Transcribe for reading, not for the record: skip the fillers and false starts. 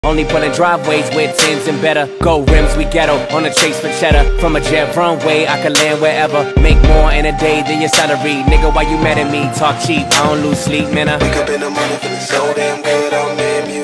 Only pulling driveways with tins and better. Gold rims, we ghetto, on a chase for cheddar. From a jet runway, I can land wherever. Make more in a day than your salary. Nigga, why you mad at me? Talk cheap, I don't lose sleep, man. Wake up in the morning feeling so damn good, I'm in music.